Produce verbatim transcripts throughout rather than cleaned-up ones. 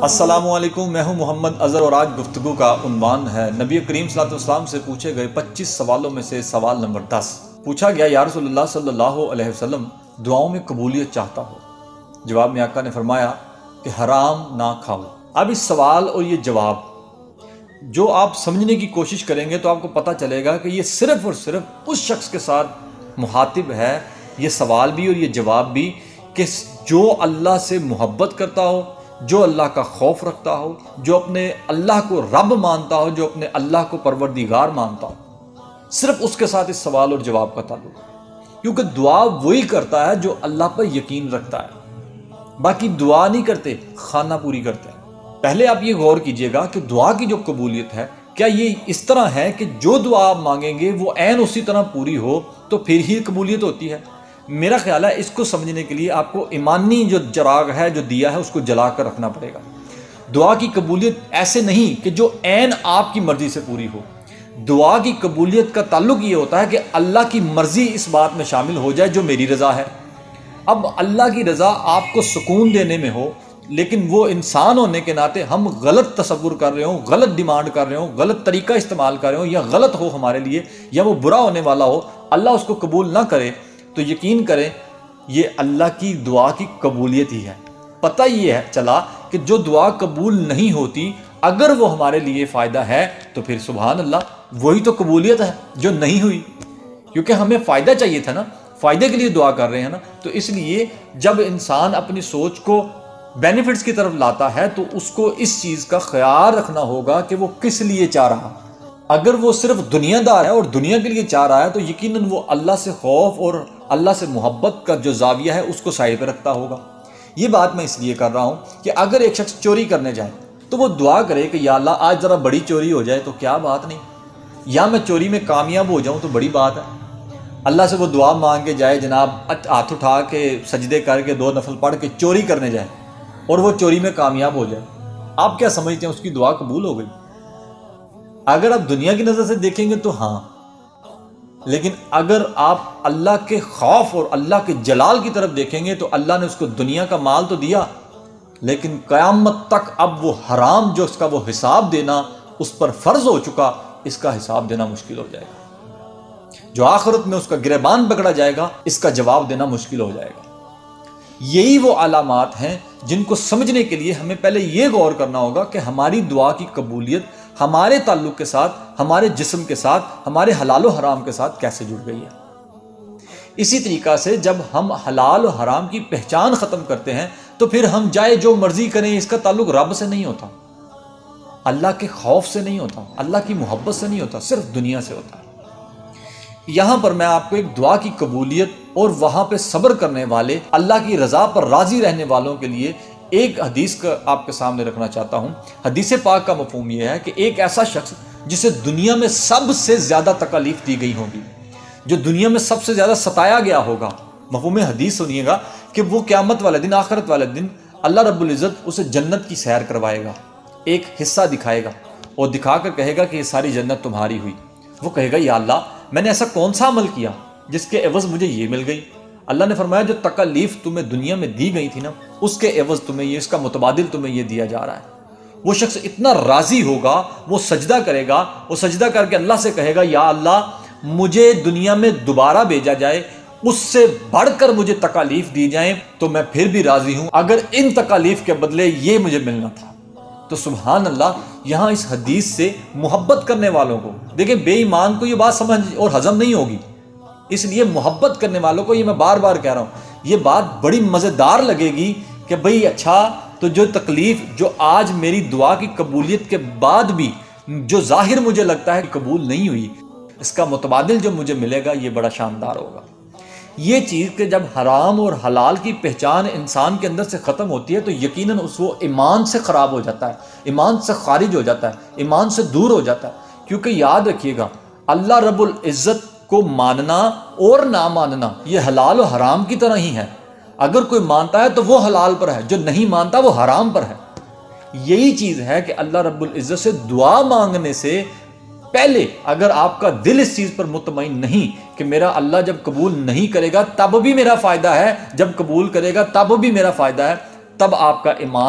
السلام علیکم، میں ہوں محمد اظہر اور آج گفتگو کا عنوان ہے نبی کریم صلی اللہ علیہ وسلم سے پوچھے گئے پچیس سوالوں میں سے سوال نمبر دس۔ پوچھا گیا یا رسول اللہ صلی اللہ علیہ وسلم دعاؤں میں قبولیت چاہتا ہو، جواب میں آقا نے فرمایا کہ حرام نہ کھاؤ۔ اب اس سوال اور یہ جواب جو آپ سمجھنے کی کوشش کریں گے تو آپ کو پتہ چلے گا کہ یہ صرف اور صرف اس شخص کے ساتھ مخاطب ہے، یہ سوال بھی اور یہ جواب بھی، کہ جو اللہ سے محبت کرتا ہو، جو اللہ کا خوف رکھتا ہو، جو اپنے اللہ کو رب مانتا ہو، جو اپنے اللہ کو پروردگار مانتا ہو، صرف اس کے ساتھ اس سوال اور جواب کا تعلق ہے۔ کیونکہ دعا وہی کرتا ہے جو اللہ پر یقین رکھتا ہے، باقی دعا نہیں کرتے، خانہ پوری کرتے ہیں۔ پہلے آپ یہ غور کیجئے گا کہ دعا کی جو قبولیت ہے، کیا یہ اس طرح ہے کہ جو دعا آپ مانگیں گے وہ عین اسی طرح پوری ہو تو پھر ہی قبولیت ہوتی ہے؟ میرا خیال ہے اس کو سمجھنے کے لیے آپ کو ایمانی جو چراغ ہے، جو دیا ہے، اس کو جلا کر رکھنا پڑے گا۔ دعا کی قبولیت ایسے نہیں کہ جو عین آپ کی مرضی سے پوری ہو۔ دعا کی قبولیت کا تعلق یہ ہوتا ہے کہ اللہ کی مرضی اس بات میں شامل ہو جائے جو میری رضا ہے۔ اب اللہ کی رضا آپ کو سکون دینے میں ہو، لیکن وہ انسان ہونے کے ناطے ہم غلط تصور کر رہے ہوں، غلط ڈیمانڈ کر رہے ہوں، غلط طریقہ استعمال کر رہے ہوں، یا غلط ہو ہمارے لیے، یا وہ برا ہونے والا ہو، اللہ اس کو قبول نہ کرے، تو یقین کریں یہ اللہ کی دعا کی قبولیت ہی ہے۔ پتہ یہ ہے چلا کہ جو دعا قبول نہیں ہوتی، اگر وہ ہمارے لیے فائدہ ہے تو پھر سبحان اللہ وہی تو قبولیت ہے جو نہیں ہوئی، کیونکہ ہمیں فائدہ چاہیے تھا نا، فائدے کے لیے دعا کر رہے ہیں نا۔ تو اس لیے جب انسان اپنی سوچ کو بینیفٹس کی طرف لاتا ہے تو اس کو اس چیز کا خیال رکھنا ہوگا کہ وہ کس لیے چاہ رہا۔ اگر وہ صرف دنیا دار ہے اور دنیا کے لیے چاہ رہا ہے تو یقیناً وہ اللہ سے خوف اور اللہ سے محبت کا جو زاویہ ہے اس کو سائڈ پہ رکھتا ہوگا۔ یہ بات میں اس لیے کر رہا ہوں کہ اگر ایک شخص چوری کرنے جائے تو وہ دعا کرے کہ یا اللہ آج ذرا بڑی چوری ہو جائے تو کیا بات نہیں، یا میں چوری میں کامیاب ہو جاؤں تو بڑی بات ہے۔ اللہ سے وہ دعا مانگ کے جائے، جناب ہاتھ اٹھا کے سجدے کر کے دو نفل پڑھ کے چوری کرنے جائے اور وہ چوری میں کامیاب ہو جائے، آپ کیا سمجھتے ہیں اس کی دعا قبول ہو گئی؟ اگر آپ دنیا کی نظر سے دیکھیں گے تو ہاں، لیکن اگر آپ اللہ کے خوف اور اللہ کے جلال کی طرف دیکھیں گے تو اللہ نے اس کو دنیا کا مال تو دیا، لیکن قیامت تک اب وہ حرام جو اس کا وہ حساب دینا اس پر فرض ہو چکا، اس کا حساب دینا مشکل ہو جائے گا۔ جو آخرت میں اس کا گریبان پکڑا جائے گا، اس کا جواب دینا مشکل ہو جائے گا۔ یہی وہ علامات ہیں جن کو سمجھنے کے لیے ہمیں پہلے یہ غور کرنا ہوگا کہ ہماری دعا کی قبولیت ہمارے تعلق کے ساتھ، ہمارے جسم کے ساتھ، ہمارے حلال و حرام کے ساتھ کیسے جڑ گئی ہے۔ اسی طریقہ سے جب ہم حلال و حرام کی پہچان ختم کرتے ہیں تو پھر ہم جائے جو مرضی کریں، اس کا تعلق رب سے نہیں ہوتا، اللہ کے خوف سے نہیں ہوتا، اللہ کی محبت سے نہیں ہوتا، صرف دنیا سے ہوتا ہے۔ یہاں پر میں آپ کو ایک دعا کی قبولیت اور وہاں پہ صبر کرنے والے، اللہ کی رضا پر راضی رہنے والوں کے لیے ایک حدیث کا آپ کے سامنے رکھنا چاہتا ہوں۔ حدیث پاک کا مفہوم یہ ہے کہ ایک ایسا شخص جسے دنیا میں سب سے زیادہ تکالیف دی گئی ہوگی، جو دنیا میں سب سے زیادہ ستایا گیا ہوگا، مفہوم حدیث سنیے گا کہ وہ قیامت والے دن، آخرت والے دن اللہ رب العزت اسے جنت کی سیر کروائے گا، ایک حصہ دکھائے گا اور دکھا کر کہے گا کہ یہ ساری جنت تمہاری ہوئی۔ وہ کہے گا یا اللہ میں نے ایسا کون سا عمل کیا جس کے عوض مجھے یہ مل گئی؟ اللہ نے فرمایا جو تکالیف تمہیں دنیا میں دی گئی تھی نا، اس کے عوض تمہیں یہ، اس کا متبادل تمہیں یہ دیا جا رہا ہے۔ وہ شخص اتنا راضی ہوگا، وہ سجدہ کرے گا، وہ سجدہ کر کے اللہ سے کہے گا یا اللہ مجھے دنیا میں دوبارہ بھیجا جائے، اس سے بڑھ کر مجھے تکالیف دی جائیں تو میں پھر بھی راضی ہوں، اگر ان تکالیف کے بدلے یہ مجھے ملنا تھا۔ تو سبحان اللہ، یہاں اس حدیث سے محبت کرنے والوں کو دیکھیں، بے ایمان کو یہ بات سمجھ اور ہضم نہیں ہوگی، اس لیے محبت کرنے والوں کو یہ میں بار بار کہہ رہا ہوں، یہ بات بڑی مزیدار لگے گی کہ بھئی اچھا تو جو تکلیف جو آج میری دعا کی قبولیت کے بعد بھی جو ظاہر مجھے لگتا ہے کہ قبول نہیں ہوئی، اس کا متبادل جو مجھے ملے گا یہ بڑا شاندار ہوگا۔ یہ چیز کہ جب حرام اور حلال کی پہچان انسان کے اندر سے ختم ہوتی ہے تو یقیناً اس وہ ایمان سے خراب ہو جاتا ہے، ایمان سے خارج ہو جاتا ہے، ایمان سے دور ہو جاتا ہے۔ کیونکہ یاد رکھیے گا اللہ رب العزت کو ماننا اور نہ ماننا یہ حلال و حرام کی طرح ہی ہے۔ اگر کوئی مانتا ہے تو وہ حلال پر ہے، جو نہیں مانتا وہ حرام پر ہے۔ یہی چیز ہے کہ اللہ رب العزت سے دعا مانگنے سے پہلے اگر آپ کا دل اس چیز پر مطمئن نہیں کہ میرا اللہ جب قبول نہیں کرے گا تب بھی میرا فائدہ ہے، جب قبول کرے گا تب بھی میرا فائدہ ہے، تب آپ کا ایمان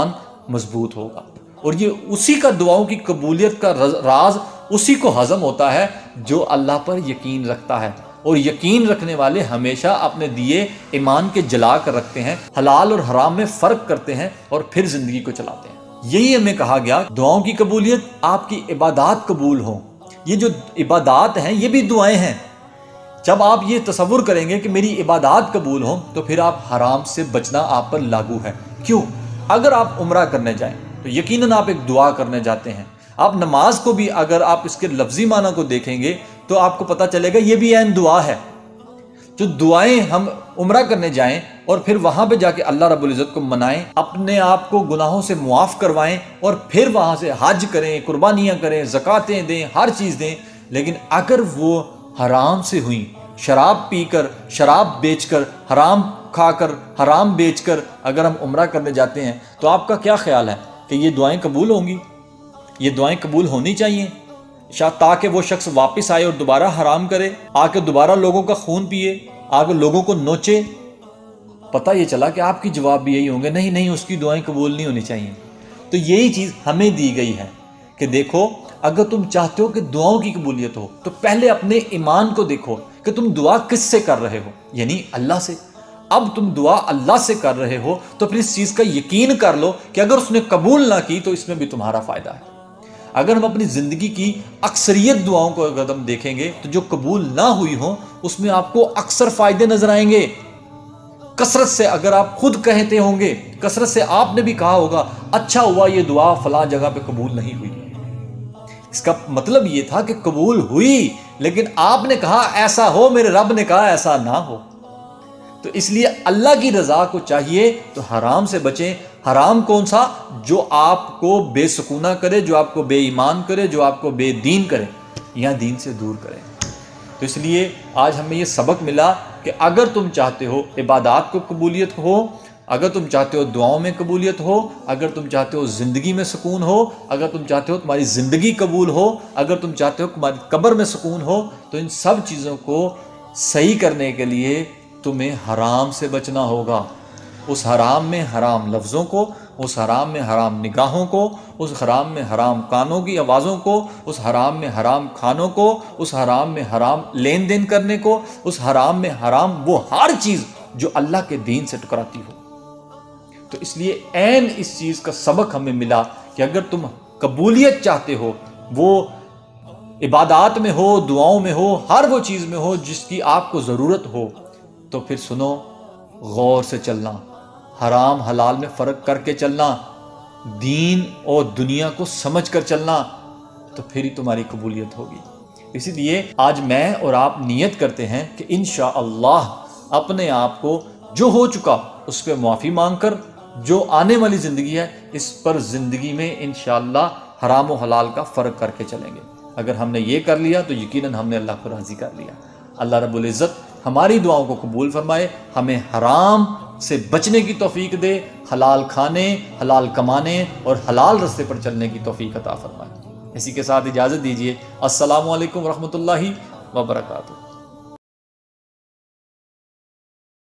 مضبوط ہوگا۔ اور یہ اسی کا دعاؤں کی قبولیت کا راز اسی کو ہضم ہوتا ہے جو اللہ پر یقین رکھتا ہے، اور یقین رکھنے والے ہمیشہ اپنے دیے ایمان کے جلا کر رکھتے ہیں، حلال اور حرام میں فرق کرتے ہیں اور پھر زندگی کو چلاتے ہیں۔ یہی ہمیں کہا گیا دعاؤں کی قبولیت، آپ کی عبادات قبول ہوں۔ یہ جو عبادات ہیں یہ بھی دعائیں ہیں۔ جب آپ یہ تصور کریں گے کہ میری عبادات قبول ہوں تو پھر آپ حرام سے بچنا آپ پر لاگو ہے۔ کیوں؟ اگر آپ عمرہ کرنے جائیں تو یقیناً آپ ایک دعا کرنے جاتے ہیں۔ آپ نماز کو بھی اگر آپ اس کے لفظی معنی کو دیکھیں گے تو آپ کو پتہ چلے گا یہ بھی عین دعا ہے۔ جو دعائیں ہم عمرہ کرنے جائیں اور پھر وہاں پہ جا کے اللہ رب العزت کو منائیں، اپنے آپ کو گناہوں سے معاف کروائیں اور پھر وہاں سے حج کریں، قربانیاں کریں، زکاتیں دیں، ہر چیز دیں، لیکن اگر وہ حرام سے ہوئیں، شراب پی کر، شراب بیچ کر، حرام کھا کر، حرام بیچ کر اگر ہم عمرہ کرنے جاتے ہیں تو آپ کا کیا خیال ہے کہ یہ دعائیں قبول ہوں گی؟ یہ دعائیں قبول ہونی چاہیے شاید تاکہ وہ شخص واپس آئے اور دوبارہ حرام کرے، آ کے دوبارہ لوگوں کا خون پیے، آ کے لوگوں کو نوچے۔ پتہ یہ چلا کہ آپ کی جواب بھی یہی ہوں گے، نہیں نہیں اس کی دعائیں قبول نہیں ہونی چاہیے۔ تو یہی چیز ہمیں دی گئی ہے کہ دیکھو اگر تم چاہتے ہو کہ دعاؤں کی قبولیت ہو تو پہلے اپنے ایمان کو دیکھو کہ تم دعا کس سے کر رہے ہو، یعنی اللہ سے۔ اب تم دعا اللہ سے کر رہے ہو تو پھر اس چیز کا یقین کر لو کہ اگر اس نے قبول نہ کی تو اس میں بھی تمہارا فائدہ ہے۔ اگر ہم اپنی زندگی کی اکثریت دعاؤں کو اگر ہم دیکھیں گے تو جو قبول نہ ہوئی ہوں اس میں آپ کو اکثر فائدے نظر آئیں گے۔ کثرت سے اگر آپ خود کہتے ہوں گے، کثرت سے آپ نے بھی کہا ہوگا اچھا ہوا یہ دعا فلاں جگہ پہ قبول نہیں ہوئی، اس کا مطلب یہ تھا کہ قبول ہوئی لیکن آپ نے کہا ایسا ہو، میرے رب نے کہا ایسا نہ ہو۔ تو اس لیے اللہ کی رضا کو چاہیے تو حرام سے بچیں۔ حرام کون سا؟ جو آپ کو بے سکونہ کرے، جو آپ کو بے ایمان کرے، جو آپ کو بے دین کرے یا دین سے دور کرے۔ تو اس لیے آج ہمیں یہ سبق ملا کہ اگر تم چاہتے ہو عبادات کو قبولیت ہو، اگر تم چاہتے ہو دعاؤں میں قبولیت ہو، اگر تم چاہتے ہو زندگی میں سکون ہو، اگر تم چاہتے ہو تمہاری زندگی قبول ہو، اگر تم چاہتے ہو تمہاری قبر میں سکون ہو، تو ان سب چیزوں کو صحیح کرنے کے لیے تمہیں حرام سے بچنا ہوگا۔ اس حرام میں حرام لفظوں کو، اس حرام میں حرام نگاہوں کو، اس حرام میں حرام کانوں کی آوازوں کو، اس حرام میں حرام کھانوں کو، اس حرام میں حرام لین دین کرنے کو، اس حرام میں حرام وہ ہر چیز جو اللہ کے دین سے ٹکراتی ہو۔ تو اس لیے عین اس چیز کا سبق ہمیں ملا کہ اگر تم قبولیت چاہتے ہو، وہ عبادات میں ہو، دعاؤں میں ہو، ہر وہ چیز میں ہو جس کی آپ کو ضرورت ہو، تو پھر سنو، غور سے چلنا، حرام حلال میں فرق کر کے چلنا، دین اور دنیا کو سمجھ کر چلنا، تو پھر ہی تمہاری قبولیت ہوگی۔ اسی لیے آج میں اور آپ نیت کرتے ہیں کہ انشاءاللہ اپنے آپ کو جو ہو چکا اس پہ معافی مانگ کر، جو آنے والی زندگی ہے اس پر زندگی میں انشاءاللہ حرام و حلال کا فرق کر کے چلیں گے۔ اگر ہم نے یہ کر لیا تو یقیناً ہم نے اللہ کو راضی کر لیا۔ اللہ رب العزت ہماری دعاؤں کو قبول فرمائے، ہمیں حرام سے بچنے کی توفیق دے، حلال کھانے، حلال کمانے اور حلال رستے پر چلنے کی توفیق عطا فرمائے۔ اسی کے ساتھ اجازت دیجیے، السلام علیکم ورحمۃ اللہ وبرکاتہ۔